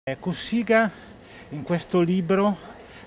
Cossiga in questo libro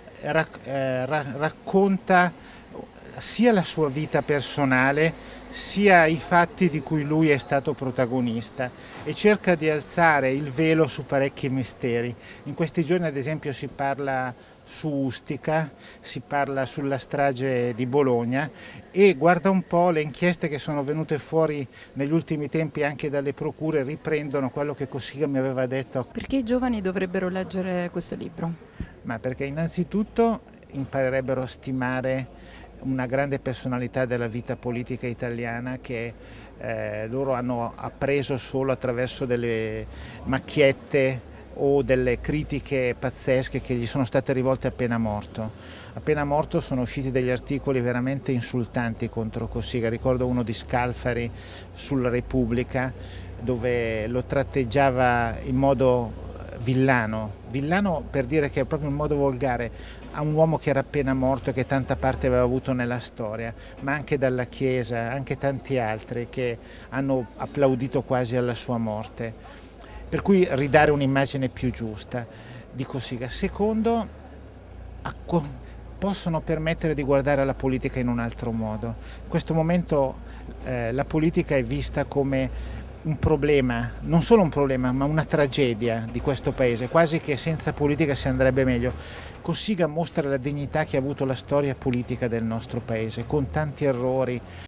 racconta sia la sua vita personale sia i fatti di cui lui è stato protagonista e cerca di alzare il velo su parecchi misteri. In questi giorni ad esempio si parla su Ustica, si parla sulla strage di Bologna e guarda un po' le inchieste che sono venute fuori negli ultimi tempi anche dalle procure riprendono quello che Cossiga mi aveva detto. Perché i giovani dovrebbero leggere questo libro? Ma perché innanzitutto imparerebbero a stimare una grande personalità della vita politica italiana che loro hanno appreso solo attraverso delle macchiette o delle critiche pazzesche che gli sono state rivolte appena morto. Appena morto sono usciti degli articoli veramente insultanti contro Cossiga, ricordo uno di Scalfari sulla Repubblica dove lo tratteggiava in modo villano per dire che è proprio in modo volgare a un uomo che era appena morto e che tanta parte aveva avuto nella storia, ma anche dalla Chiesa, anche tanti altri che hanno applaudito quasi alla sua morte. Per cui ridare un'immagine più giusta di Cossiga. Secondo, possono permettere di guardare alla politica in un altro modo. In questo momento la politica è vista come un problema, non solo un problema, ma una tragedia di questo paese, quasi che senza politica si andrebbe meglio. Cossiga mostra la dignità che ha avuto la storia politica del nostro paese, con tanti errori.